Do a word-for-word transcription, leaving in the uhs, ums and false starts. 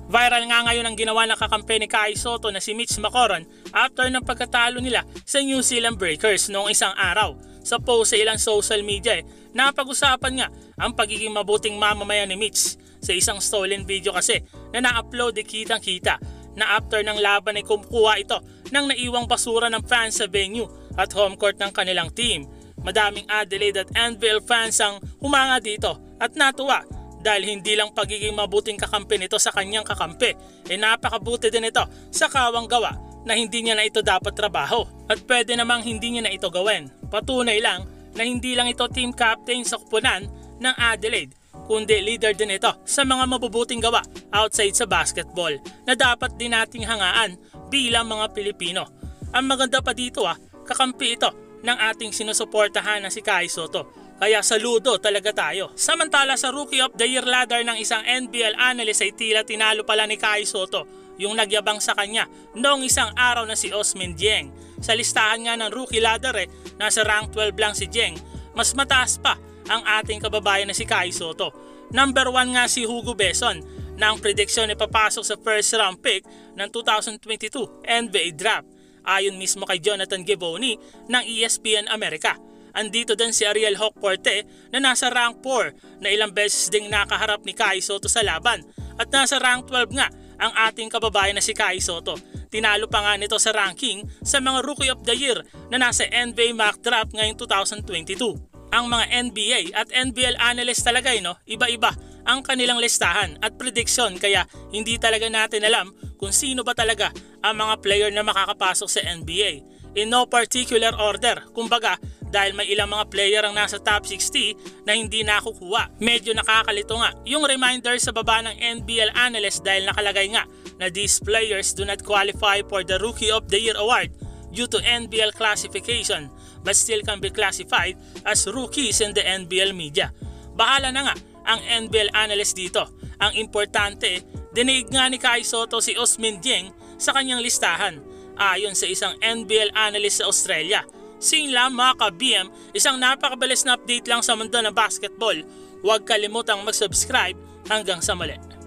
Viral nga ngayon ang ginawa ng kakampi ni Kai Sotto na si Mitch McCoron after ng pagkatalo nila sa New Zealand Breakers noong isang araw. Sa post sa ilang social media eh, napag-usapan nga ang pagiging mabuting mamamayan ni Mitch. Sa isang stolen video kasi na na-upload eh, kitang-kita na after ng laban ay kumukuha ito ng naiwang basura ng fans sa venue at home court ng kanilang team. Madaming Adelaide at N B L fans ang humanga dito at natuwa dahil hindi lang pagiging mabuting kakampi nito sa kanyang kakampi, eh napakabuti din ito sa kawang gawa na hindi niya na ito dapat trabaho at pwede namang hindi niya na ito gawin. Patunay lang na hindi lang ito team captain sa kupunan ng Adelaide, kundi leader din ito sa mga mabubuting gawa outside sa basketball na dapat din nating hangaan bilang mga Pilipino. Ang maganda pa dito ah, kakampi ito ng ating sinusuportahan na si Kai Sotto. Kaya saludo talaga tayo. Samantala sa Rookie of the Year ladder ng isang N B L analyst ay tila tinalo pala ni Kai Sotto yung nagyabang sa kanya noong isang araw na si Ousmane Dieng. Sa listahan nga ng rookie ladder eh, nasa rank twelve lang si Dieng. Mas mataas pa ang ating kababayan na si Kai Sotto. Number one nga si Hugo Besson na ang prediksyon ay papasok sa first round pick ng two thousand twenty-two N B A Draft. Ayon mismo kay Jonathan Givony ng E S P N America. Andito din si Ariel Hawkporte na nasa rank four na ilang beses ding nakaharap ni Kai Sotto sa laban. At nasa rank twelve nga ang ating kababayan na si Kai Sotto. Tinalo pa nga nito sa ranking sa mga Rookie of the Year na nasa N B A Mock Draft ngayong two thousand twenty-two. Ang mga N B A at N B L analyst talaga eh, no? Iba-iba ang kanilang listahan at prediction kaya hindi talaga natin alam kung sino ba talaga ang mga player na makakapasok sa N B A. In no particular order, kumbaga dahil may ilang mga player ang nasa top sixty na hindi nakukuha. Medyo nakakalito nga yung reminder sa baba ng N B L analyst dahil nakalagay nga na these players do not qualify for the Rookie of the Year award due to N B L classification but still can be classified as rookies in the N B L media. Bahala na nga ang N B L analyst dito. Ang importante, dinig nga ni Kai Sotto si Ousmane Dieng sa kanyang listahan ayon sa isang N B L analyst sa Australia. Sing lang mga ka-B M, isang napakabilis na update lang sa mundo ng basketball. Huwag kalimutang mag-subscribe hanggang sa muli.